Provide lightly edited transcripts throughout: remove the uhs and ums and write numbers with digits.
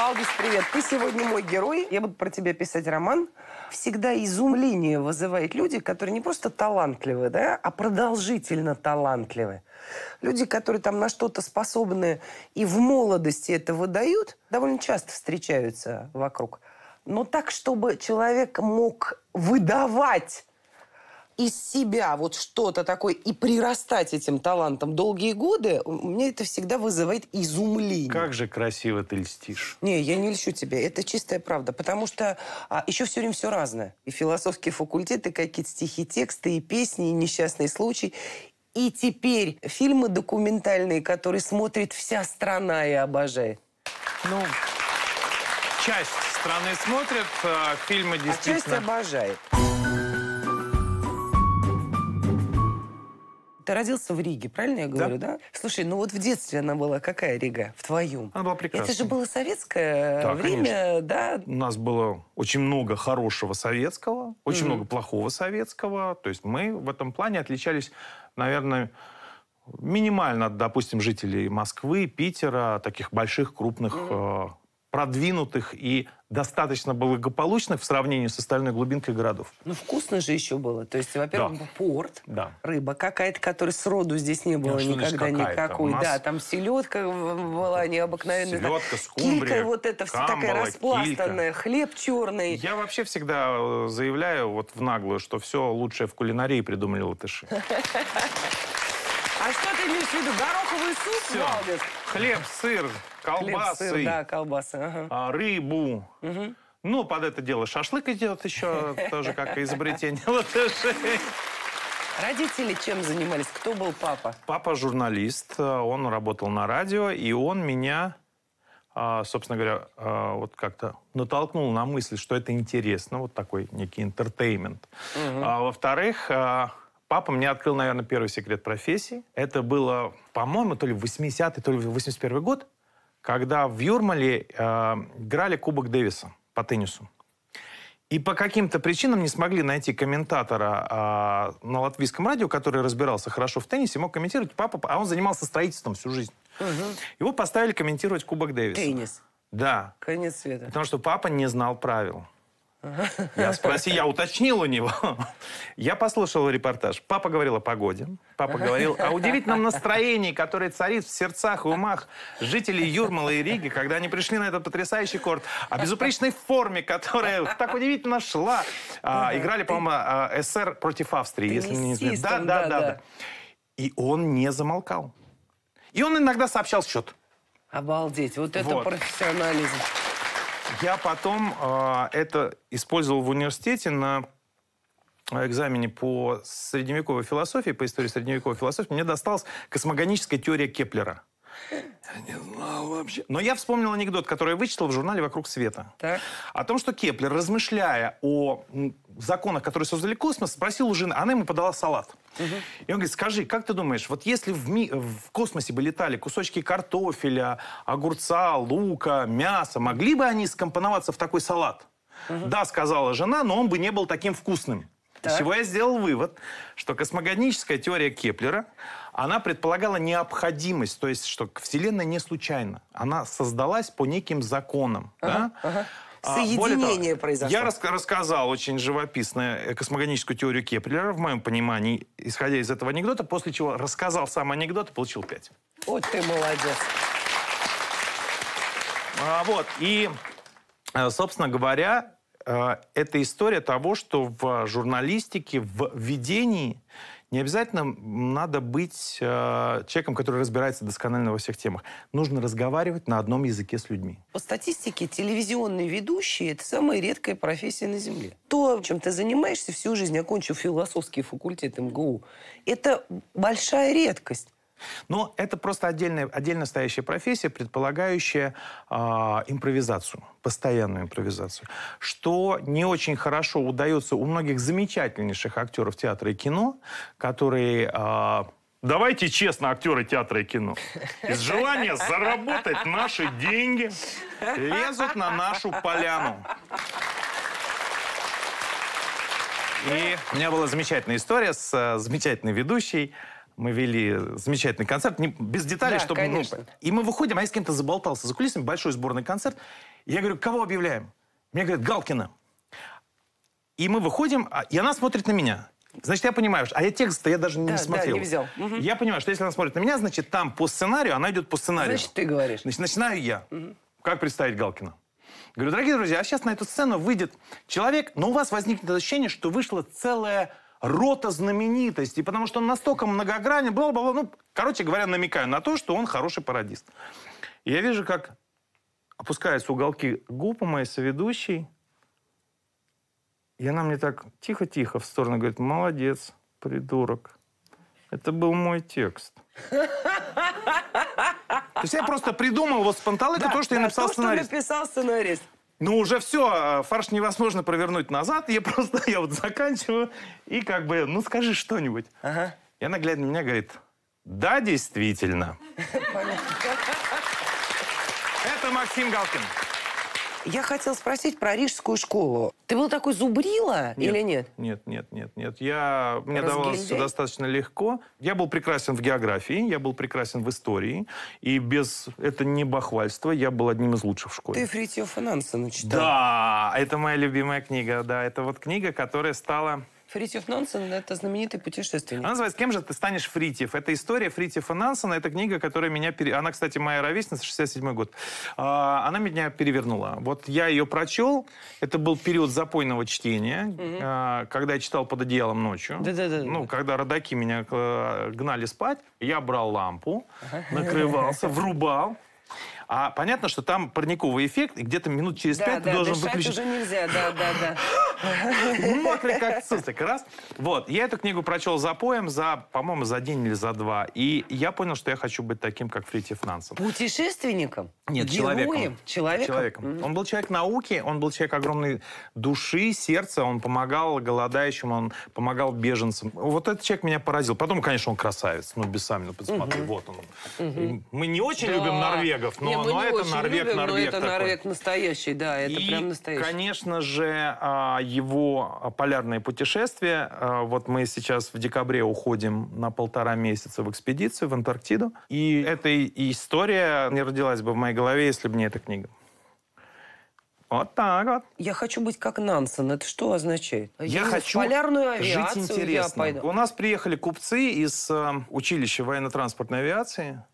Валдис, привет. Ты сегодня мой герой. Я буду про тебя писать роман. Всегда изумление вызывает люди, которые не просто талантливы, да, а продолжительно талантливы. Люди, которые там на что-то способны и в молодости это выдают, довольно часто встречаются вокруг. Но так, чтобы человек мог выдавать из себя вот что-то такое и прирастать этим талантом долгие годы, мне это всегда вызывает изумление. Как же красиво ты льстишь. Не, я не льщу тебя, это чистая правда, потому что еще все время все разное. И философские факультеты, и какие-то стихи, тексты, и песни, и несчастный случай. И теперь фильмы документальные, которые смотрит вся страна и обожает. Ну, часть страны смотрит, фильмы действительно... А часть обожает. Ты родился в Риге, правильно я говорю, да? Слушай, ну вот в детстве она была какая, Рига, в твоем? Она была прекрасная. Это же было советское время, конечно. Да? У нас было очень много хорошего советского, очень много плохого советского. То есть мы в этом плане отличались, наверное, минимально от, допустим, жителей Москвы, Питера, таких больших, крупных, продвинутых и достаточно благополучных в сравнении с остальной глубинкой городов. Ну, вкусно же еще было. То есть, во-первых, порт, рыба какая-то, которой сроду здесь не было никогда никакой. Да, там селедка была необыкновенная. Селедка, скумбрия, килька вот эта вся такая распластанная, хлеб черный. Я вообще всегда заявляю вот в наглую, что все лучшее в кулинарии придумали латыши. А что ты имеешь в виду? Гороховый суп, Валдис? Хлеб, сыр, колбасы. Хлеб, сыр, да, колбасы. Рыбу. Ну, под это дело шашлык идет еще, тоже как изобретение латышей. Родители чем занимались? Кто был папа? Папа журналист, он работал на радио, и он меня, собственно говоря, вот как-то натолкнул на мысль, что это интересно, вот такой некий интертеймент. Во-вторых, папа мне открыл, наверное, первый секрет профессии. Это было, по-моему, то ли в 80-й, то ли в 81-й год, когда в Юрмале играли Кубок Дэвиса по теннису. И по каким-то причинам не смогли найти комментатора на латвийском радио, который разбирался хорошо в теннисе, мог комментировать папа, а он занимался строительством всю жизнь. Его поставили комментировать Кубок Дэвиса. Теннис? Да. Конец света. Потому что папа не знал правил. Я уточнил у него. Я послушал репортаж. Папа говорил о погоде. Папа говорил о удивительном настроении, которое царит в сердцах и умах жителей Юрмала и Риги, когда они пришли на этот потрясающий корт. О безупречной форме, которая так удивительно шла. Играли, по-моему, СССР против Австрии, если мне не изменяет. Да. И он не замолкал. И он иногда сообщал счет. Обалдеть, вот это профессионализм. Я потом это использовал в университете на экзамене по средневековой философии, по истории средневековой философии. Мне досталась космогоническая теория Кеплера. Я не знал вообще. Но я вспомнил анекдот, который я вычитал в журнале «Вокруг света». Так. О том, что Кеплер, размышляя о законах, которые создали космос, спросил у жены, она ему подала салат. И он говорит, скажи, как ты думаешь, вот если в космосе бы летали кусочки картофеля, огурца, лука, мяса, могли бы они скомпоноваться в такой салат? Да, сказала жена, но он бы не был таким вкусным. Из чего я сделал вывод, что космогоническая теория Кеплера, она предполагала необходимость, то есть, что Вселенная не случайна. Она создалась по неким законам. Соединение произошло. Я рассказал очень живописно космогоническую теорию Кеплера, в моем понимании, исходя из этого анекдота, после чего рассказал сам анекдот и получил 5. Вот ты молодец. И, собственно говоря, это история того, что в журналистике, в ведении не обязательно надо быть человеком, который разбирается досконально во всех темах. Нужно разговаривать на одном языке с людьми. По статистике, телевизионный ведущий – это самая редкая профессия на Земле. То, чем ты занимаешься всю жизнь, окончив философский факультет МГУ, это большая редкость. Но это просто отдельно стоящая профессия, предполагающая импровизацию, постоянную импровизацию. Что не очень хорошо удается у многих замечательнейших актеров театра и кино, которые... Давайте честно, актеры театра и кино. Из желания заработать наши деньги лезут на нашу поляну. И у меня была замечательная история с замечательной ведущей. Мы вели замечательный концерт, без деталей, Да, чтобы... конечно. И мы выходим, а я с кем-то заболтался за кулисами, большой сборный концерт. И я говорю, кого объявляем? Мне говорят, Галкина. И мы выходим, и она смотрит на меня. Значит, я понимаю, а я текст-то я даже не смотрел. Да, не взял. Я понимаю, что если она смотрит на меня, значит, там по сценарию, она идет по сценарию. Значит, ты говоришь. Значит, начинаю я. Как представить Галкина? Говорю, дорогие друзья, а сейчас на эту сцену выйдет человек, но у вас возникнет ощущение, что вышла целая рота знаменитостей, потому что он настолько многогранен, бла-бла-бла. Ну, короче говоря, намекаю на то, что он хороший пародист. И я вижу, как опускаются уголки губ у моей соведущей, и она мне так тихо-тихо в сторону говорит, молодец, придурок. Это был мой текст. То есть я просто придумал вот с панталыка то, что я написал сценарист. Что написал сценарист. Ну, уже все, фарш невозможно провернуть назад. Я вот заканчиваю и как бы, ну, скажи что-нибудь. Ага. И она, глядя на меня, говорит, да, действительно. Это Максим Галкин. Я хотел спросить про Рижскую школу. Ты был такой зубрила или нет? Нет. Мне давалось все достаточно легко. Я был прекрасен в географии, я был прекрасен в истории. И без... Это не бахвальство, я был одним из лучших в школе. Ты Фритьёфа Нансена читал? Да, это моя любимая книга. Да, это вот книга, которая стала... Фритьёф Нансен – это знаменитый путешественник. Она называется «Кем же ты станешь, Фритьев?». Это история Фритьёфа Нансена. Это книга, которая меня... Она, кстати, моя ровесница, 67-й год. Она меня перевернула. Вот я ее прочел. Это был период запойного чтения, когда я читал «Под одеялом ночью». Да-да-да. Ну, когда родаки меня гнали спать, я брал лампу, накрывался, врубал. А понятно, что там парниковый эффект, и где-то минут через 5 ты должен выключить. уже нельзя, да. Мокрый как цицик, раз. Вот, я эту книгу прочел запоем, по-моему, за день или за два. И я понял, что я хочу быть таким, как Фритьёф Нансен. Путешественником? Нет, Героем? Человеком. Он был человек науки, он был человек огромной души, сердца, он помогал голодающим, он помогал беженцам. Вот этот человек меня поразил. Потом, конечно, он красавец, ну, без сами, ну, посмотри, вот он. Мы не очень любим норвегов, но это Норвег но это такой. Норвег настоящий, да, это прям настоящий. Конечно же, его полярные путешествия. Вот мы сейчас в декабре уходим на 1,5 месяца в экспедицию в Антарктиду. И эта история не родилась бы в моей голове, если бы не эта книга. Вот так вот. Я хочу быть как Нансен. Это что означает? Я хочу в полярную жить авиацию интересно. я пойду. У нас приехали купцы из училища военно-транспортной авиации.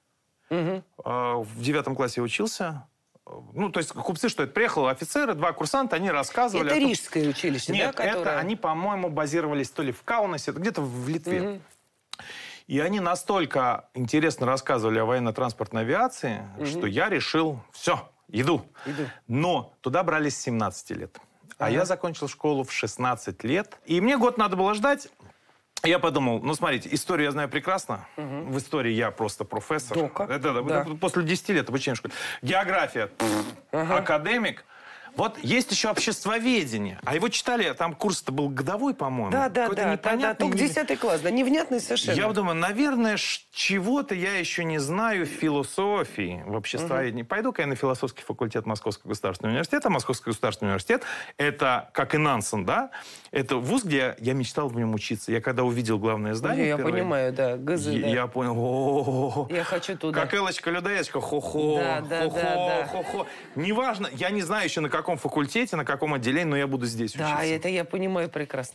В 9 классе я учился. Ну, то есть купцы, что это? Приехали офицеры, 2 курсанта, они рассказывали. Это Рижское училище, Нет, да? это они, по-моему, базировались то ли в Каунасе, где-то в Литве. И они настолько интересно рассказывали о военно-транспортной авиации, что я решил, все, иду. Но туда брали с 17 лет. А я закончил школу в 16 лет. И мне год надо было ждать. Я подумал, ну, смотрите, историю я знаю прекрасно. В истории я просто профессор. Это после 10 лет обучения в школе. География, академик. Вот есть еще обществоведение. А его читали, там курс-то был годовой, по-моему. Да. Только 10 класс, да, невнятный совершенно. Я думаю, наверное, чего-то я еще не знаю в философии, в обществоведении. Пойду-ка я на философский факультет Московского государственного университета. Московский государственный университет, это, как и Нансен, да, это вуз, где я мечтал в нем учиться. Я когда увидел главное здание Я впервые, понимаю, да, ГЗ, да. Я понял, я хочу туда. Как Элочка-людоедочка, хо-хо, хо-хо. Неважно, я не знаю еще на каком факультете, на каком отделении, но я буду здесь учиться. Да, это я понимаю прекрасно.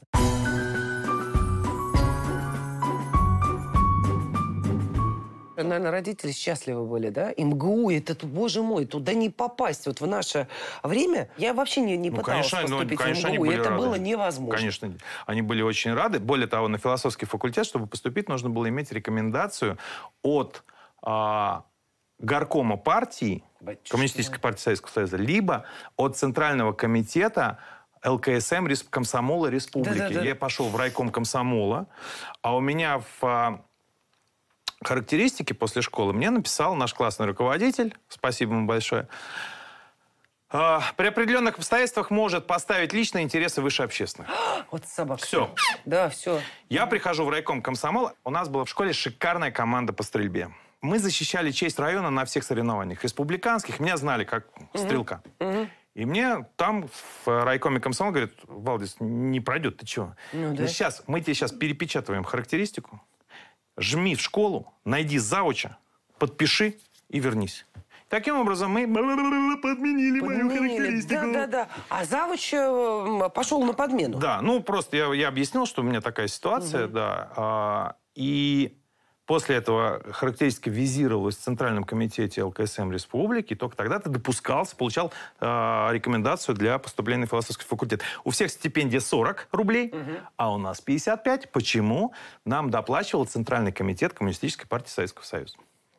Наверное, родители счастливы были, да? И МГУ, это, боже мой, туда не попасть. Вот в наше время я вообще не пыталась поступить в МГУ, и это было невозможно. Конечно, они были очень рады. Более того, на философский факультет, чтобы поступить, нужно было иметь рекомендацию от горкома партии, Коммунистической партии Советского Союза, либо от Центрального комитета ЛКСМ комсомола республики. Я пошел в райком комсомола, а у меня в характеристике после школы мне написал наш классный руководитель, спасибо ему большое, при определенных обстоятельствах может поставить личные интересы выше общественных. Вот собака. Все. Да, все. Я прихожу в райком комсомола, у нас была в школе шикарная команда по стрельбе. Мы защищали честь района на всех соревнованиях. Республиканских меня знали как стрелка. И мне там в райкоме комсомола говорят, Валдис, не пройдет, ты чего? Мы тебе сейчас перепечатываем характеристику, жми в школу, найди зауча, подпиши и вернись. Таким образом, мы подменили мою характеристику. Да. А завуч пошел на подмену. Да, ну просто я объяснил, что у меня такая ситуация, да. И после этого характеристика визировалась в Центральном комитете ЛКСМ Республики, только тогда ты допускался, получал рекомендацию для поступления на философский факультет. У всех стипендия 40 рублей, а у нас 55. Почему? Нам доплачивал Центральный комитет Коммунистической партии Советского Союза.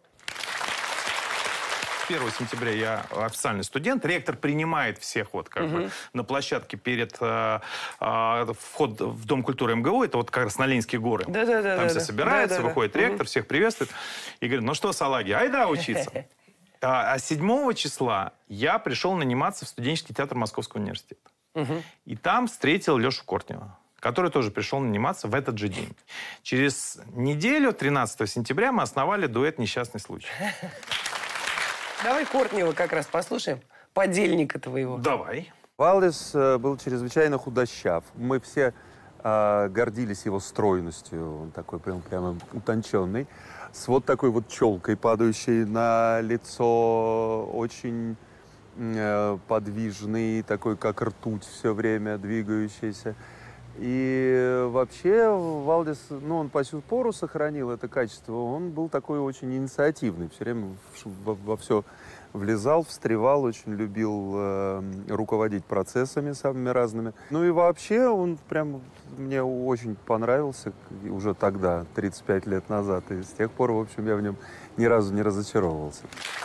1 сентября я официальный студент. Ректор принимает всех вот как бы на площадке перед вход в Дом культуры МГУ. Это вот как раз на Ленинские горы. Там все собираются, выходит ректор, всех приветствует. И говорит, ну что, салаги, айда учиться. А 7 числа я пришел наниматься в студенческий театр Московского университета. И там встретил Лешу Кортнева, который тоже пришел наниматься в этот же день. Через неделю, 13 сентября, мы основали дуэт «Несчастный случай». Давай Кортнева как раз послушаем, подельника твоего. Давай. Валдис был чрезвычайно худощав. Мы все гордились его стройностью. Он такой прямо утонченный. С вот такой вот челкой, падающей на лицо, очень подвижный, такой как ртуть все время двигающийся. И вообще Валдис, ну, он по сю пору сохранил это качество. Он был такой очень инициативный, все время во все влезал, встревал, очень любил руководить процессами самыми разными. Ну и вообще он прям мне очень понравился уже тогда, 35 лет назад. И с тех пор, в общем, я в нем ни разу не разочаровывался.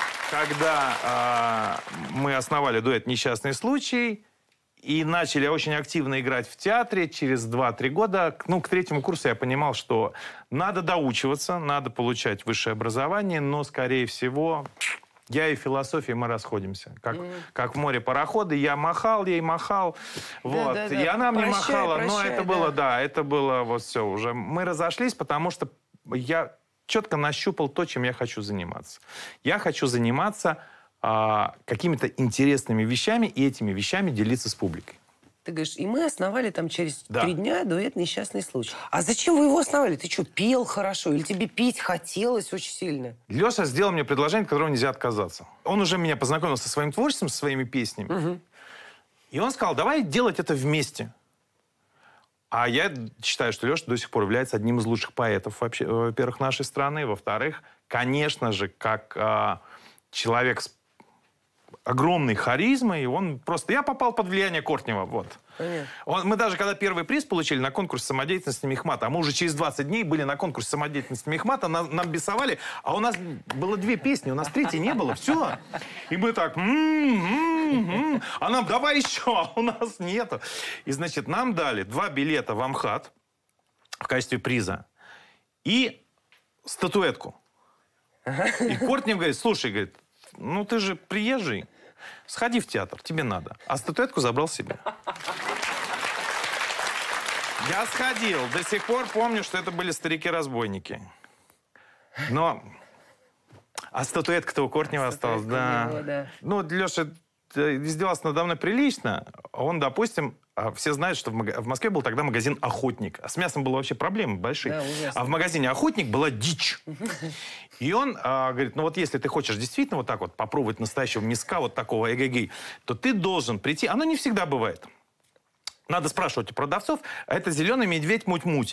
Когда мы основали дуэт «Несчастный случай», и начали очень активно играть в театре. Через 2-3 года, ну, к 3-му курсу я понимал, что надо доучиваться, надо получать высшее образование, но, скорее всего, я и философией мы расходимся. Как в море пароходы. Я махал, ей махал. Вот. И она мне махала. Но это было, это было вот все уже. Мы разошлись, потому что я четко нащупал то, чем я хочу заниматься. Я хочу заниматься какими-то интересными вещами и этими вещами делиться с публикой. Ты говоришь, и мы основали там через 3 дня дуэт «Несчастный случай». А зачем вы его основали? Ты что, пел хорошо? Или тебе петь хотелось очень сильно? Леша сделал мне предложение, от которого нельзя отказаться. Он уже меня познакомил со своим творчеством, со своими песнями. И он сказал, давай делать это вместе. А я считаю, что Леша до сих пор является одним из лучших поэтов, вообще, во-первых, нашей страны. Во-вторых, конечно же, как человек с огромной харизмой, он просто... Я попал под влияние Кортнева, вот. Мы даже, когда первый приз получили на конкурсе самодеятельности Мехмата, а мы уже через 20 дней были на конкурсе самодеятельности Мехмата, нам бесовали, а у нас было 2 песни, у нас 3-й не было, все. И мы так... А нам давай еще, а у нас нету. И, значит, нам дали 2 билета в Амхат в качестве приза и статуэтку. И Кортнев говорит, слушай, говорит, ну ты же приезжий, сходи в театр, тебе надо. А статуэтку забрал себе. Я сходил, до сих пор помню, что это были старики-разбойники. Но... А статуэтка-то у Кортнева осталась, да. Ну, Леша издевался надо мной прилично. Он, допустим, все знают, что в Москве был тогда магазин «Охотник». А с мясом было вообще проблемы большие. Да, а в магазине «Охотник» была дичь. И он говорит, ну вот если ты хочешь действительно вот так вот попробовать настоящего мяска, вот такого эгегей, то ты должен прийти. Оно не всегда бывает. Надо спрашивать у продавцов, а это зеленый медведь муть-муть.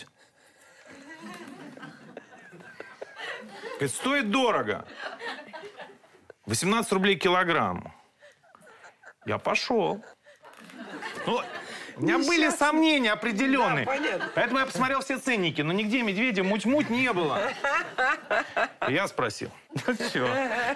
Говорит, стоит дорого. 18 рублей килограмм. Я пошел. Ну, у меня были сомнения определенные. Да, поэтому я посмотрел все ценники, но нигде медведя муть-муть не было. И я спросил. Ну, чё?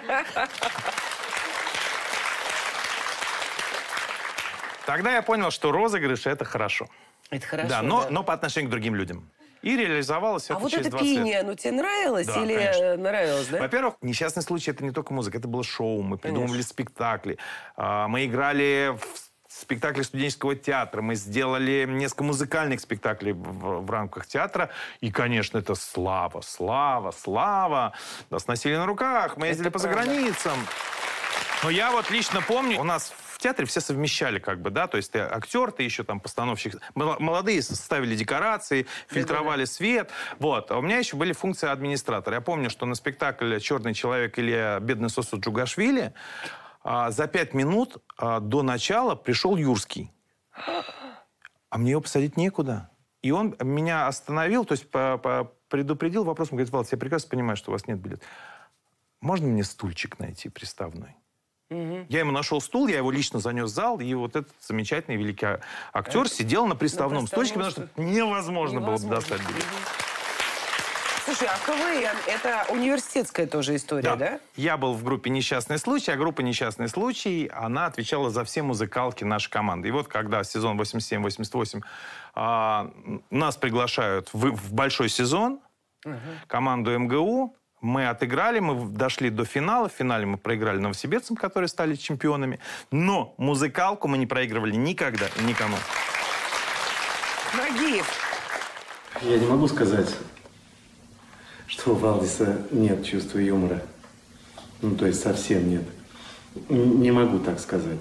Тогда я понял, что розыгрыш – это хорошо. Это хорошо, да. Но по отношению к другим людям. И реализовалось это через 20 лет. А вот это пение, оно тебе нравилось или конечно. Нравилось, да? Во-первых, «Несчастный случай» — это не только музыка, это было шоу. Мы придумывали спектакли. Мы играли в спектакли студенческого театра. Мы сделали несколько музыкальных спектаклей в рамках театра. И, конечно, это слава, слава, слава. Нас носили на руках, мы ездили по заграницам. Но я вот лично помню, у нас в театре все совмещали, как бы, да, то есть ты актер, ты еще там постановщик. Молодые ставили декорации, фильтровали свет. Вот. А у меня еще были функции администратора. Я помню, что на спектакль «Черный человек» или «Бедный сосуд Джугашвили» за 5 минут до начала пришел Юрский. А мне его посадить некуда. И он меня остановил, то есть предупредил вопросом, говорит: Валдис, я прекрасно понимаю, что у вас нет билета. Можно мне стульчик найти приставной? Я ему нашел стул, я его лично занес в зал, и вот этот замечательный великий актер сидел на приставном стульчике, потому что невозможно было бы достать билет. Слушай, а КВН – это университетская тоже история, да? Я был в группе «Несчастный случай», а группа «Несчастный случай», она отвечала за все музыкалки нашей команды. И вот когда сезон 87-88 нас приглашают в большой сезон, команду МГУ, мы отыграли, мы дошли до финала. В финале мы проиграли новосибирцам, которые стали чемпионами. Но музыкалку мы не проигрывали никогда и никому. Нагиев. Я не могу сказать, что у Валдиса нет чувства юмора. Ну, то есть совсем нет. Не могу так сказать.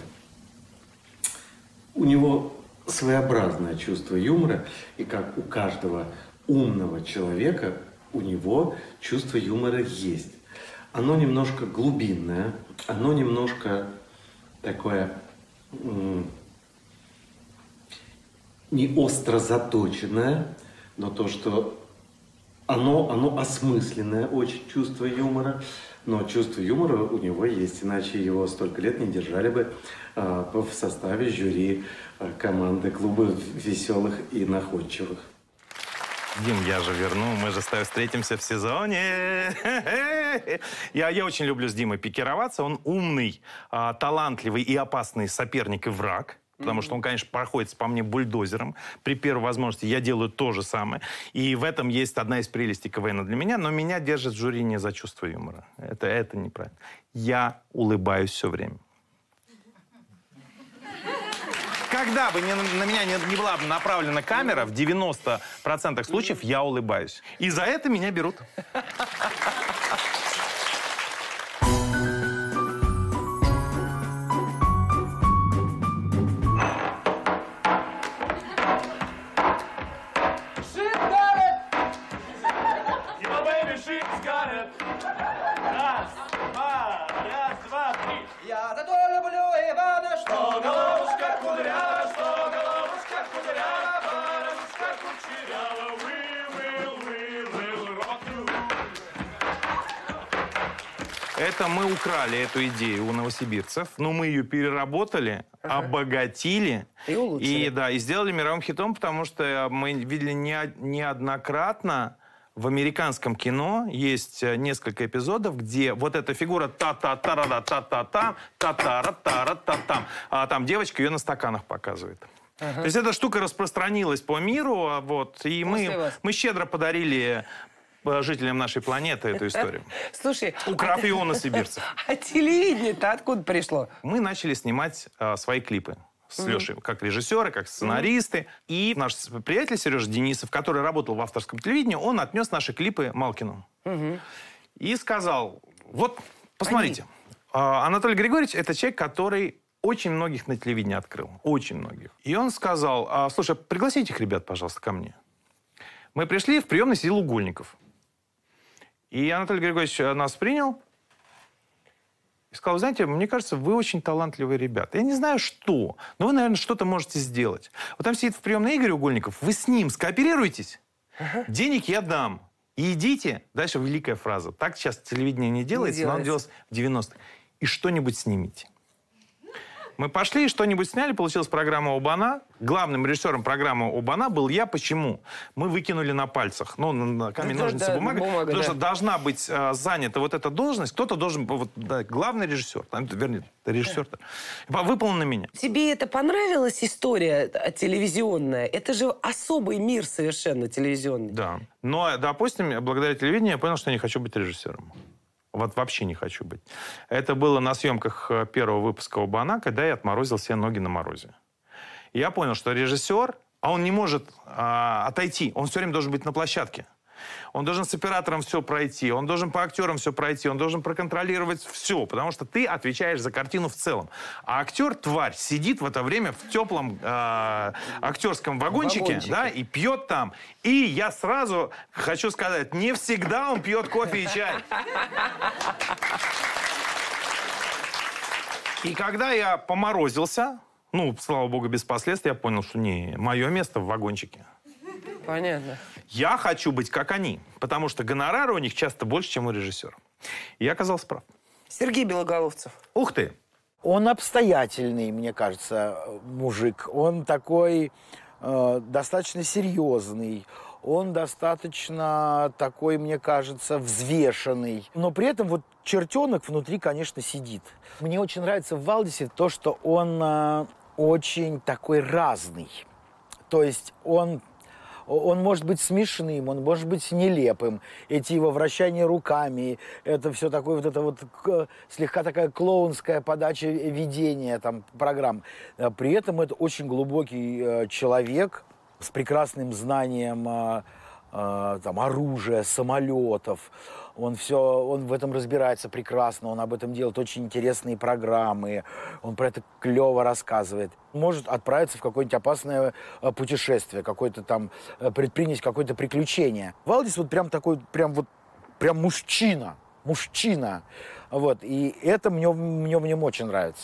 У него своеобразное чувство юмора, и как у каждого умного человека, у него чувство юмора есть. Оно немножко глубинное, оно немножко такое не остро заточенное, но то, что оно осмысленное очень чувство юмора. Но чувство юмора у него есть, иначе его столько лет не держали бы в составе жюри команды клуба веселых и находчивых. Дим, я же верну, мы же с тобой встретимся в сезоне. Я очень люблю с Димой пикироваться. Он умный, талантливый и опасный соперник и враг. Потому что он, конечно, проходится по мне бульдозером. При первой возможности я делаю то же самое. И в этом есть одна из прелестей КВН для меня. Но меня держит в жюри не за чувство юмора. Это неправильно. Я улыбаюсь все время. Когда бы на меня не была бы направлена камера, в 90% случаев я улыбаюсь. И за это меня берут. Это мы украли эту идею у новосибирцев, но мы ее переработали, обогатили и сделали мировым хитом, потому что мы видели неоднократно в американском кино есть несколько эпизодов, где вот эта фигура та-та-та-ра-та-та-та-там, та-та-ра-та-ра-та-там, а там девочка ее на стаканах показывает. То есть эта штука распространилась по миру, вот, и мы щедро подарили жителям нашей планеты эту историю. Слушай, украв ее у новосибирцев. А телевидение-то откуда пришло? Мы начали снимать свои клипы с Лешей, как режиссеры, как сценаристы. И наш приятель Сережа Денисов, который работал в авторском телевидении, он отнес наши клипы Малкину. И сказал: вот, посмотрите, Анатолий Григорьевич — это человек, который очень многих на телевидении открыл. Очень многих. И он сказал: слушай, пригласите их, ребят, пожалуйста, ко мне. Мы пришли, в приемной сидел Угольников. И Анатолий Григорьевич нас принял и сказал: знаете, мне кажется, вы очень талантливые ребята. Я не знаю, что, но вы, наверное, что-то можете сделать. Вот там сидит в приемной Игорь Угольников, вы с ним скооперируйтесь, денег я дам. И идите. Дальше великая фраза. Так сейчас телевидение не делается, но оно делалось в 90-х. И что-нибудь снимите. Мы пошли, что-нибудь сняли, получилась программа «Оба-на». Главным режиссером программы «Оба-на» был я. Почему? Мы выкинули на пальцах, ну, на камень, ножницы, бумага. Потому что должна быть занята вот эта должность. Кто-то должен, главный режиссер, вернее, режиссер, выполнен на меня. Тебе это понравилась история телевизионная? Это же особый мир совершенно телевизионный. Да. Но, допустим, благодаря телевидению я понял, что я не хочу быть режиссером. Вот вообще не хочу быть. Это было на съемках первого выпуска «Оба-на», когда я отморозил себе ноги на морозе. И я понял, что режиссер, он не может отойти, он все время должен быть на площадке. Он должен с оператором все пройти, он должен по актерам все пройти, он должен проконтролировать все, потому что ты отвечаешь за картину в целом. А актер, тварь, сидит в это время в теплом актерском вагончике, да, и пьет там. И я сразу хочу сказать, не всегда он пьет кофе и чай. И когда я поморозился, ну, слава богу, без последствий, я понял, что не, мое место в вагончике. Понятно. Я хочу быть как они, потому что гонорары у них часто больше, чем у режиссера. И я оказался прав. Сергей Белоголовцев. Ух ты! Он обстоятельный, мне кажется, мужик. Он такой достаточно серьезный. Он достаточно такой, мне кажется, взвешенный. Но при этом вот чертенок внутри, конечно, сидит. Мне очень нравится в Валдисе то, что он очень такой разный. То есть он может быть смешным, он может быть нелепым. Эти его вращания руками, это все такое, вот это вот слегка такая клоунская подача ведения там, программ. При этом это очень глубокий человек с прекрасным знанием там, оружия, самолетов. Он в этом разбирается прекрасно, он об этом делает очень интересные программы, он про это клево рассказывает. Может отправиться в какое-нибудь опасное путешествие, какое-то там, предпринять какое-то приключение. Валдис вот прям такой, прям мужчина. Вот, и это мне в нем очень нравится.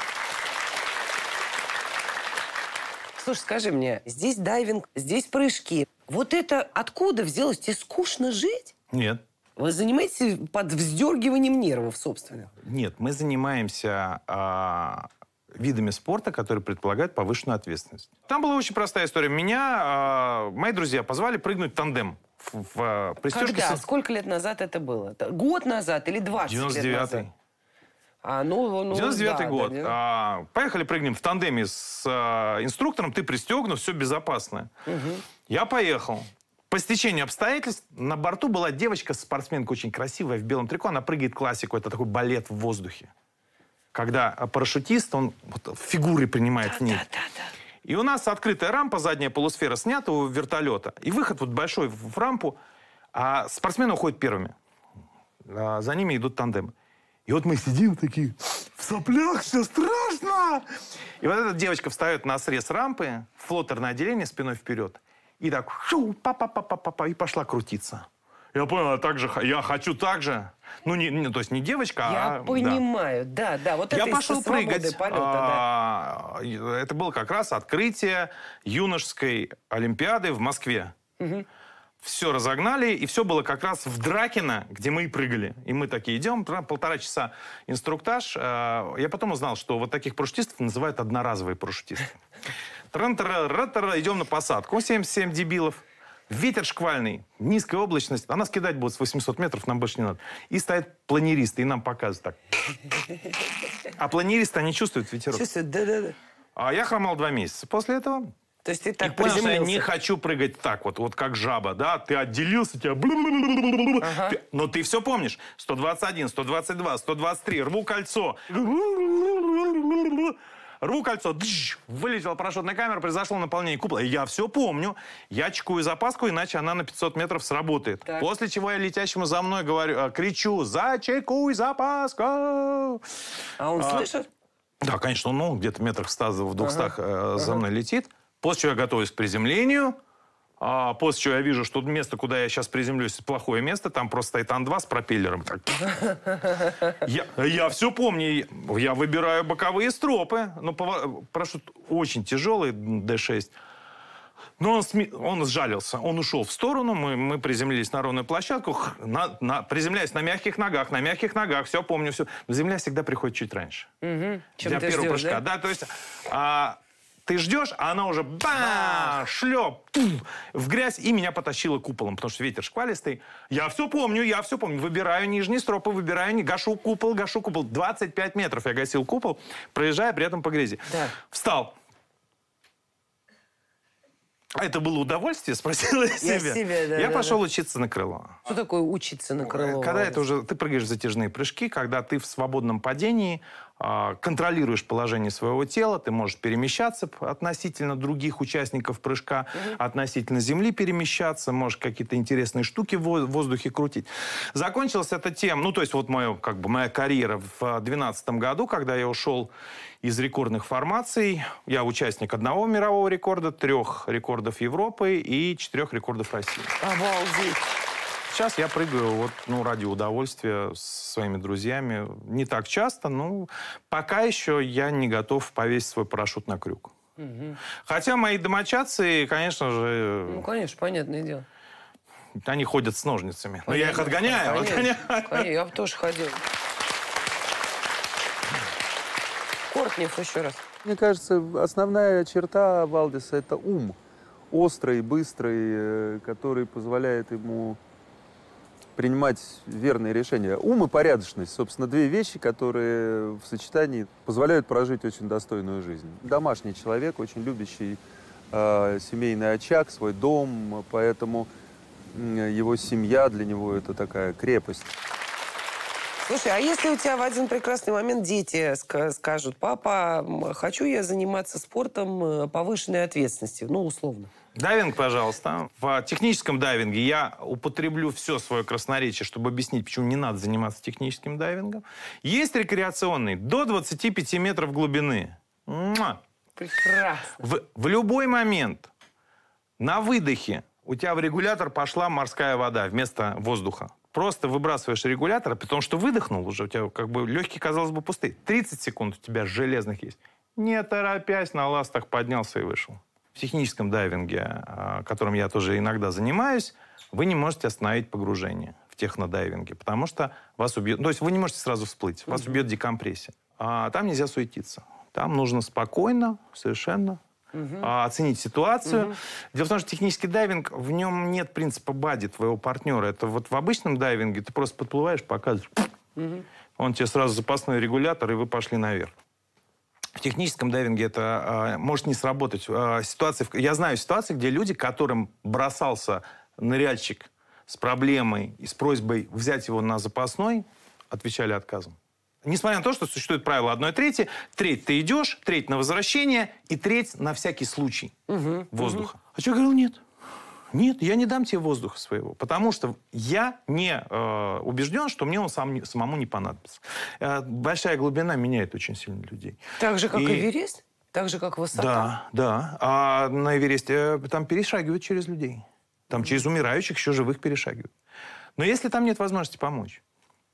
Слушай, скажи мне, здесь дайвинг, здесь прыжки. Вот это откуда взялось? Тебе скучно жить? Нет. Вы занимаетесь под вздергиванием нервов, собственно? Нет, мы занимаемся видами спорта, которые предполагают повышенную ответственность. Там была очень простая история. Меня мои друзья позвали прыгнуть тандем в пристежке. Когда? Сколько лет назад это было? Год назад или 20 лет назад? 99-й. 99-й год. Да. Поехали прыгнем в тандеме с инструктором, ты пристегнут, все безопасно. Я поехал. По стечению обстоятельств на борту была девочка-спортсменка очень красивая, в белом трико. Она прыгает классику, это такой балет в воздухе. Когда парашютист, он вот, фигуры принимает в ней. Да. И у нас открытая рампа, задняя полусфера снята у вертолета. И выход вот большой в рампу, а спортсмены уходят первыми. За ними идут тандемы. И вот мы сидим такие, в соплях, все страшно. И вот эта девочка встает на срез рампы, флотерное отделение, спиной вперед. И так, па-па-па-па-па, и пошла крутиться. Я понял, я хочу так же. Ну, то есть не девочка, Я понимаю, да. Вот я это пошел прыгать. Полета, да. Это было как раз открытие юношеской олимпиады в Москве. Все разогнали, и все было как раз в Дракино, где мы и прыгали. И мы такие идем, 1,5 часа инструктаж. Я потом узнал, что вот таких парашютистов называют одноразовые парашютисты. Идем на посадку. 77 дебилов. Ветер шквальный, низкая облачность. А нас кидать будут с 800 метров, нам больше не надо. И стоят планеристы, и нам показывают так. А планеристы, они чувствуют ветерок. Чувствуют, да. А я хромал 2 месяца. После этого... То есть ты так понял, что я приземлился. не хочу прыгать так, вот как жаба, да? Ты отделился, тебя... Но ты все помнишь. 121, 122, 123, рву кольцо. Рву кольцо, вылетела парашютная камера, произошло наполнение купола. Я все помню. Я чекую запаску, иначе она на 500 метров сработает. Так. После чего я летящему за мной кричу: «Зачекуй запаску!» А он слышит? Да, конечно, он где-то метрах в 100-200 за мной летит. После чего я готовлюсь к приземлению. После чего я вижу, что место, куда я сейчас приземлюсь, плохое место. Там просто стоит Ан-2 с пропеллером. Я все помню. Я выбираю боковые стропы. Но парашют очень тяжелый, Д-6. Но он сжалился. Он ушел в сторону. Мы приземлились на ровную площадку. Приземляясь на мягких ногах. Все помню, все. Но земля всегда приходит чуть раньше. Для первого прыжка. Да, то есть... Ты ждешь, а она уже шлеп в грязь, и меня потащило куполом, потому что ветер шквалистый. Я все помню. Выбираю нижние стропы, гашу купол. 25 метров я гасил купол, проезжая при этом по грязи. Да. Встал. Это было удовольствие, спросила себя. Я пошел учиться на крыло. Что такое учиться на крыло? Когда это уже ты прыгаешь в затяжные прыжки, когда ты в свободном падении контролируешь положение своего тела, ты можешь перемещаться относительно других участников прыжка, относительно земли перемещаться, можешь какие-то интересные штуки в воздухе крутить. Закончилось это тем, ну, то есть вот моя карьера в 2012 году, когда я ушел из рекордных формаций. Я участник 1 мирового рекорда, 3 рекордов Европы и 4 рекордов России. Обалдеть. Сейчас я прыгаю ради удовольствия с своими друзьями. Не так часто, но пока еще я не готов повесить свой парашют на крюк. Хотя мои домочадцы, конечно же... Ну, конечно, понятное дело. Они ходят с ножницами. Но я их отгоняю. Конечно, я бы тоже ходил. Кортнев еще раз. Мне кажется, основная черта Валдиса – это ум. Острый, быстрый, который позволяет ему принимать верные решения. Ум и порядочность, собственно, 2 вещи, которые в сочетании позволяют прожить очень достойную жизнь. Домашний человек, очень любящий семейный очаг, свой дом, поэтому его семья для него – это такая крепость. Слушай, а если у тебя в один прекрасный момент дети скажут: папа, хочу я заниматься спортом повышенной ответственности, ну, условно. Дайвинг, пожалуйста. В техническом дайвинге я употреблю все свое красноречие, чтобы объяснить, почему не надо заниматься техническим дайвингом. Есть рекреационный до 25 метров глубины. Прекрасно. В любой момент на выдохе у тебя в регулятор пошла морская вода вместо воздуха. Просто выбрасываешь регулятор, потому что выдохнул уже, у тебя легкие, казалось бы, пустые. 30 секунд у тебя железных есть. Не торопясь, на ластах поднялся и вышел. В техническом дайвинге, которым я тоже иногда занимаюсь, вы не можете остановить погружение в технодайвинге, потому что вас убьет... То есть вы не можете сразу всплыть, вас убьет декомпрессия. А там нельзя суетиться. Там нужно спокойно, совершенно оценить ситуацию. Дело в том, что технический дайвинг, в нем нет принципа бади твоего партнера. Это вот в обычном дайвинге ты просто подплываешь, показываешь. Он тебе сразу запасной регулятор, и вы пошли наверх. В техническом дайвинге это может не сработать. Я знаю ситуации, где люди, которым бросался ныряльщик с проблемой и с просьбой взять его на запасной, отвечали отказом. Несмотря на то, что существует правило 1/3, треть ты идешь, треть на возвращение и треть на всякий случай воздуха. А человек говорил: нет. Нет, я не дам тебе воздуха своего, потому что я не убежден, что мне он самому не понадобится. Большая глубина меняет очень сильно людей. Так же, как Эверест? Так же, как высота? Да. А на Эвересте там перешагивают через людей. Там через умирающих, еще живых перешагивают. Но если там нет возможности помочь,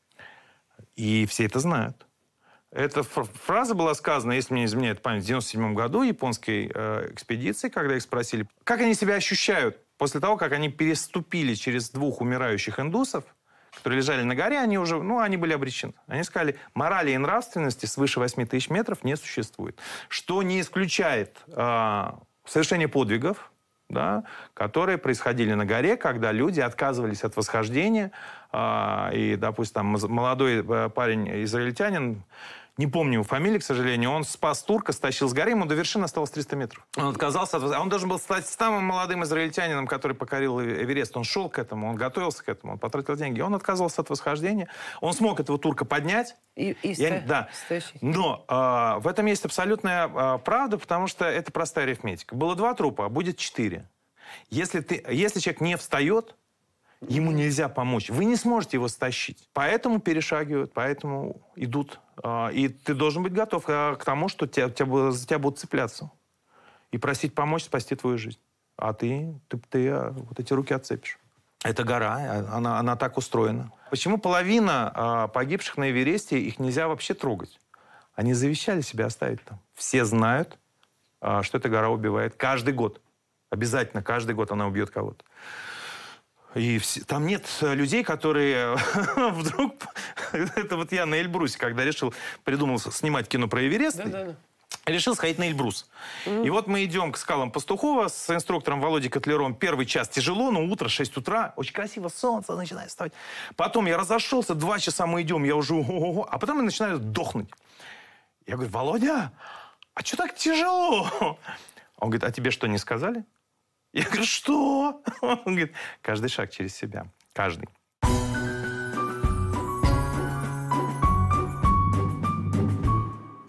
и все это знают. Эта фраза была сказана, если мне не изменяет память, в 1997 году японской экспедиции, когда их спросили, как они себя ощущают после того, как они переступили через 2 умирающих индусов, которые лежали на горе, они уже, они были обречены. Они сказали: морали и нравственности свыше 8000 метров не существует. Что не исключает совершение подвигов, да, которые происходили на горе, когда люди отказывались от восхождения. И, допустим, молодой парень, израильтянин, не помню его фамилии, к сожалению, он спас турка, стащил с горы, ему до вершины осталось 300 метров. Он отказался от... Он должен был стать самым молодым израильтянином, который покорил Эверест. Он шел к этому, он готовился к этому, он потратил деньги. Он отказывался от восхождения. Он смог этого турка поднять. Да. Но в этом есть абсолютная правда, потому что это простая арифметика. Было 2 трупа, а будет 4. Если человек не встает, ему нельзя помочь. Вы не сможете его стащить. Поэтому перешагивают, поэтому идут. И ты должен быть готов к тому, что за тебя будут цепляться. И просить помочь спасти твою жизнь. А ты вот эти руки отцепишь. Это гора, она так устроена. Почему половина погибших на Эвересте, их нельзя вообще трогать? Они завещали себя оставить там. Все знают, что эта гора убивает каждый год. Обязательно каждый год она убьет кого-то. И там нет людей, которые вдруг... Это вот я на Эльбрусе, когда придумал снимать кино про Эверест, решил сходить на Эльбрус. И вот мы идем к скалам Пастухова с инструктором Володей Котляром. Первый час тяжело, но утро, 6 утра, очень красиво, солнце начинает вставать. Потом я разошелся, 2 часа мы идем, я уже... А потом я начинаю дохнуть. Я говорю: Володя, а что так тяжело? Он говорит: а тебе что, не сказали? Я говорю: что? Он говорит: каждый шаг через себя. Каждый.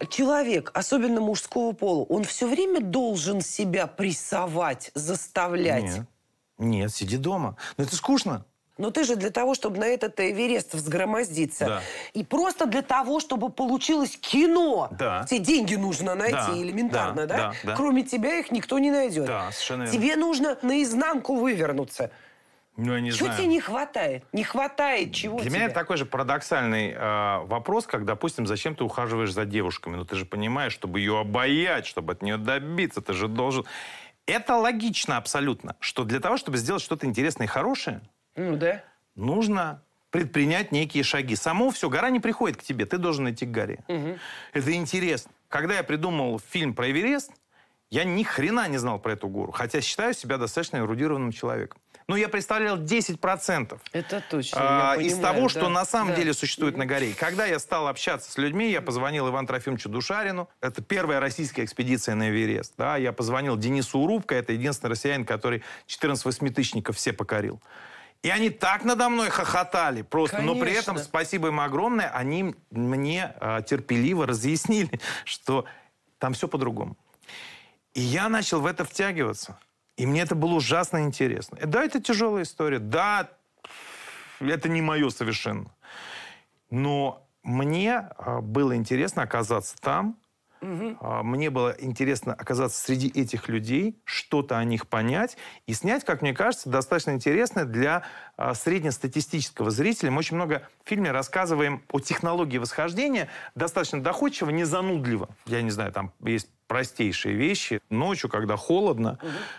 человек, особенно мужского пола, он все время должен себя прессовать, заставлять? Нет. Нет, сиди дома. Но это скучно. Но ты же для того, чтобы на этот Эверест взгромоздиться, Да. и просто для того, чтобы получилось кино, Да. тебе деньги нужно найти Да, элементарно, да, да? да. Кроме тебя их никто не найдет. Да, совершенно верно. Тебе нужно наизнанку вывернуться. Ну, я не Чего знаю. тебе не хватает? Не хватает чего Для тебе? меня это такой же парадоксальный вопрос, как, допустим, зачем ты ухаживаешь за девушками? Ну, ты же понимаешь, чтобы ее обаять, чтобы от нее добиться, ты же должен... Это логично абсолютно, что для того, чтобы сделать что-то интересное и хорошее, Ну да. нужно предпринять некие шаги. Само все, гора не приходит к тебе, ты должен идти к горе. Это интересно. Когда я придумал фильм про Эверест, я ни хрена не знал про эту гору, хотя считаю себя достаточно эрудированным человеком. Но я представлял 10%. Это точно, я из понимаю, того, да. что на самом Да. деле существует на горе. И когда я стал общаться с людьми, я позвонил Ивану Трофимовичу Душарину. Это первая российская экспедиция на Эверест. Да, я позвонил Денису Урубко. Это единственный россиянин, который 14 восьмитысячников все покорил. И они так надо мной хохотали просто. Но при этом, Конечно. спасибо им огромное, они мне терпеливо разъяснили, что там все по-другому. И я начал в это втягиваться. И мне это было ужасно интересно. Да, это тяжелая история. Да, это не мое совершенно. Но мне было интересно оказаться там. Мне было интересно оказаться среди этих людей, что-то о них понять и снять, как мне кажется, достаточно интересное для среднестатистического зрителя. Мы очень много в фильме рассказываем о технологии восхождения, достаточно доходчиво, не занудливо. Я не знаю, там есть простейшие вещи. Ночью, когда холодно,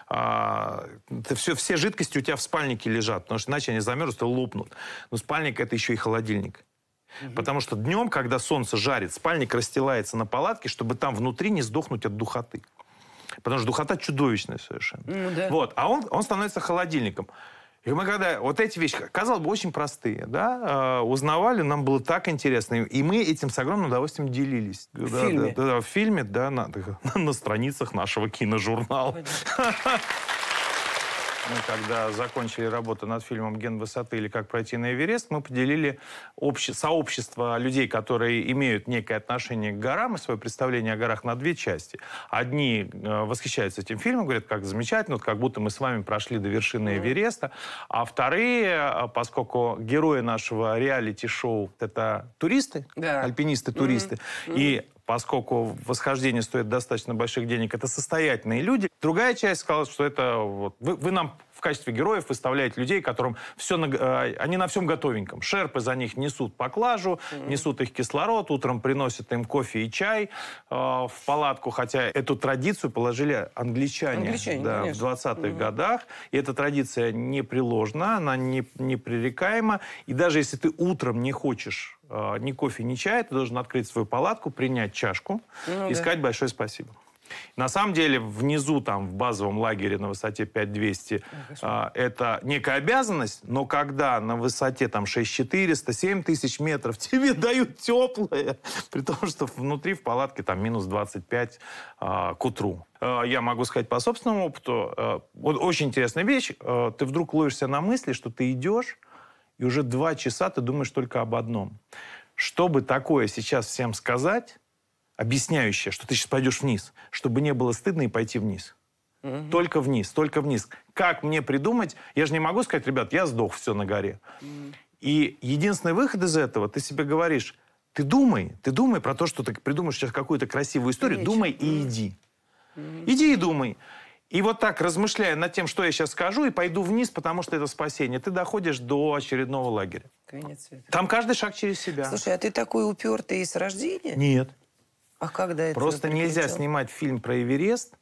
все жидкости у тебя в спальнике лежат, потому что иначе они замерзнут и лопнут. Но спальник — это еще и холодильник. Потому что днем, когда солнце жарит, спальник расстилается на палатке, чтобы там внутри не сдохнуть от духоты. Потому что духота чудовищная совершенно. Ну, да. Вот. А он становится холодильником. И мы когда вот эти вещи, казалось бы, очень простые, да, узнавали, нам было так интересно. И мы этим с огромным удовольствием делились. В фильме? Да, в фильме, да, на страницах нашего киножурнала. Мы когда закончили работу над фильмом «Ген высоты» или «Как пройти на Эверест», мы поделили сообщество людей, которые имеют некое отношение к горам и свое представление о горах на две части. Одни восхищаются этим фильмом, говорят, как замечательно, вот как будто мы с вами прошли до вершины Эвереста. А вторые, поскольку герои нашего реалити-шоу — это туристы, Да. альпинисты-туристы, и поскольку восхождение стоит достаточно больших денег, это состоятельные люди. Другая часть сказала, что это вот, вы нам в качестве героев выставляете людей, которым они на всем готовеньком. Шерпы за них несут поклажу, несут их кислород, утром приносят им кофе и чай в палатку, хотя эту традицию положили англичане да, в 20-х годах. И эта традиция непреложна, она непререкаема. И даже если ты утром не хочешь ни кофе, ни чая, ты должен открыть свою палатку, принять чашку и сказать большое спасибо. На самом деле, внизу, там, в базовом лагере на высоте 5200, это некая обязанность, но когда на высоте там 6400, 7000 метров тебе дают теплое, при том, что внутри в палатке там минус 25 к утру. Я могу сказать по собственному опыту, вот очень интересная вещь, ты вдруг ловишься на мысли, что ты идешь, и уже 2 часа ты думаешь только об одном. Чтобы такое сейчас всем сказать, объясняющее, что ты сейчас пойдешь вниз, чтобы не было стыдно и пойти вниз. Только вниз, только вниз. Как мне придумать? Я же не могу сказать, ребят, я сдох, все на горе. И единственный выход из этого, ты себе говоришь, ты думай про то, что ты придумаешь сейчас какую-то красивую историю, думай и иди. Иди и думай. И вот так, размышляя над тем, что я сейчас скажу, и пойду вниз, потому что это спасение, ты доходишь до очередного лагеря. Конец света. Там каждый шаг через себя. Слушай, а ты такой упертый с рождения? Нет. А когда это Просто нельзя снимать фильм про Эверест,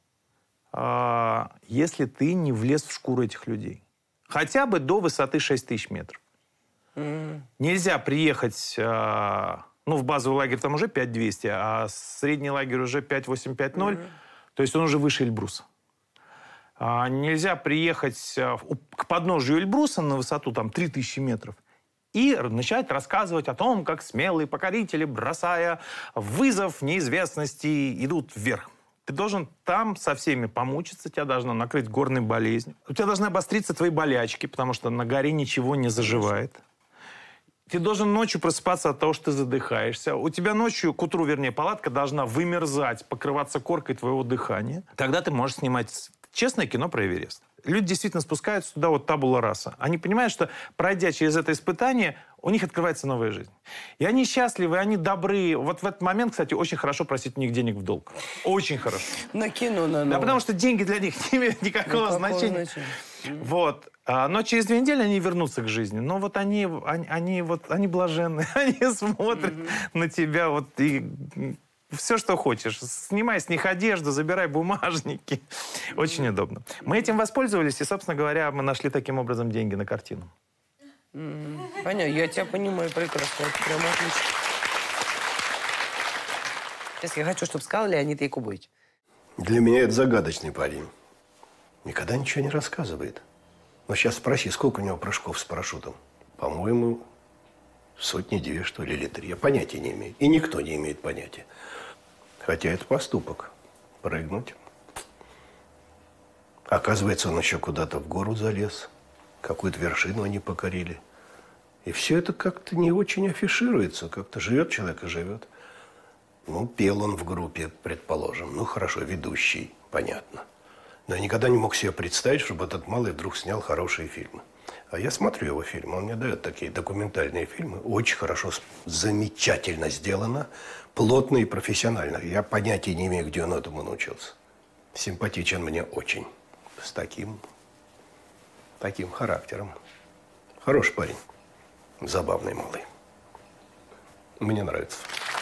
если ты не влез в шкуру этих людей. Хотя бы до высоты 6000 метров. Нельзя приехать, в базовый лагерь там уже 5200, а средний лагерь уже 5850, то есть он уже выше Эльбруса. Нельзя приехать к подножию Эльбруса на высоту там 3000 метров и начать рассказывать о том, как смелые покорители, бросая вызов неизвестности, идут вверх. Ты должен там со всеми помучиться, тебя должно накрыть горной болезнью. У тебя должны обостриться твои болячки, потому что на горе ничего не заживает. Ты должен ночью просыпаться от того, что ты задыхаешься. У тебя ночью, к утру, вернее, палатка должна вымерзать, покрываться коркой твоего дыхания. Тогда ты можешь снимать честное кино про Эверест. Люди действительно спускаются туда, вот табула раса. Они понимают, что, пройдя через это испытание, у них открывается новая жизнь. И они счастливы, они добры. Вот в этот момент, кстати, очень хорошо просить у них денег в долг. Очень хорошо. На кино, на новое. Да, потому что деньги для них не имеют никакого значения. Вот. Но через 2 недели они вернутся к жизни. Но вот они блаженны. Они смотрят на тебя вот и... Все, что хочешь. Снимай с них одежду, забирай бумажники. Очень удобно. Мы этим воспользовались, и, собственно говоря, мы нашли таким образом деньги на картину. Понятно, я тебя понимаю прекрасно. Это прям отлично. Сейчас я хочу, чтобы сказал Леонид Якубович. Для меня это загадочный парень. Никогда ничего не рассказывает. Но сейчас спроси, сколько у него прыжков с парашютом? По-моему, 100-2, что ли, или 3. Я понятия не имею. И никто не имеет понятия. Хотя это поступок. Прыгнуть. Оказывается, он еще куда-то в гору залез. Какую-то вершину они покорили. И все это как-то не очень афишируется. Как-то живет человек и живет. Ну, пел он в группе, предположим. Ну, хорошо, ведущий, понятно. Но я никогда не мог себе представить, чтобы этот малый вдруг снял хорошие фильмы. А я смотрю его фильмы, он мне дает такие документальные фильмы. Очень хорошо, замечательно сделано, плотно и профессионально. Я понятия не имею, где он этому научился. Симпатичен мне очень. С таким характером. Хороший парень. Забавный малый. Мне нравится.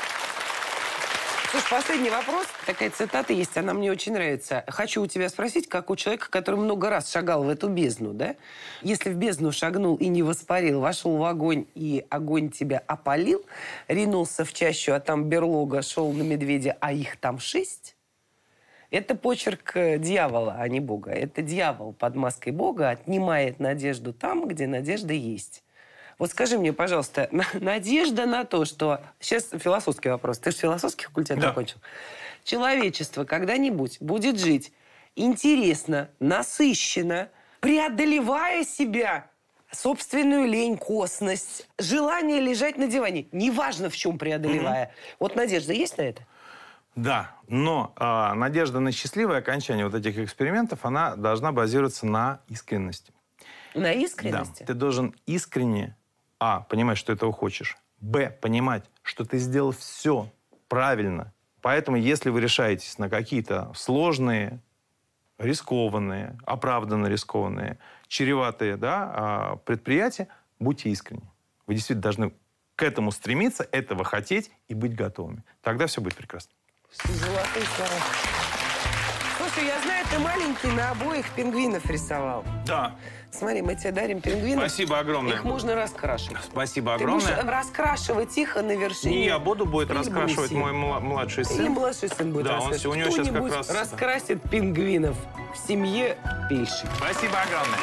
Слушай, последний вопрос. Такая цитата есть, она мне очень нравится. Хочу у тебя спросить, как у человека, который много раз шагал в эту бездну, да? Если в бездну шагнул и не воспарил, вошел в огонь, и огонь тебя опалил, ринулся в чащу, а там берлога, шел на медведя, а их там 6, это почерк дьявола, а не Бога. Это дьявол под маской Бога отнимает надежду там, где надежда есть. Вот скажи мне, пожалуйста, надежда на то, что... Сейчас философский вопрос. Ты же философский факультет закончил. Человечество когда-нибудь будет жить интересно, насыщенно, преодолевая себя, собственную лень, косность, желание лежать на диване. Неважно, в чем преодолевая. Вот надежда есть на это? Да, но надежда на счастливое окончание вот этих экспериментов, она должна базироваться на искренности. На искренности? Да. Ты должен искренне, понимать, что этого хочешь, понимать, что ты сделал все правильно. Поэтому, если вы решаетесь на какие-то сложные, рискованные, оправданно рискованные, чреватые предприятия, будьте искренни. Вы действительно должны к этому стремиться, этого хотеть и быть готовыми. Тогда все будет прекрасно. Золотые слова. Слушай, я знаю, ты маленький на обоих пингвинов рисовал. Да. Смотри, мы тебе дарим пингвинов. Спасибо огромное. Их можно раскрашивать. Спасибо огромное. Ты будешь раскрашивать их на вершине. Не я будет раскрашивать мой младший сын. Или младший сын будет раскрашивать. Да, у него сейчас как раз... раскрасит пингвинов в семье Пильши. Спасибо огромное.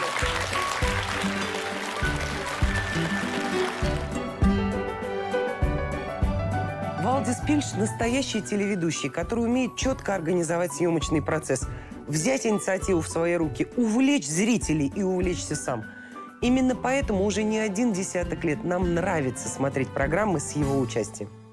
Валдис Пильш – настоящий телеведущий, который умеет четко организовать съемочный процесс, взять инициативу в свои руки, увлечь зрителей и увлечься сам. Именно поэтому уже не 1 десяток лет нам нравится смотреть программы с его участием.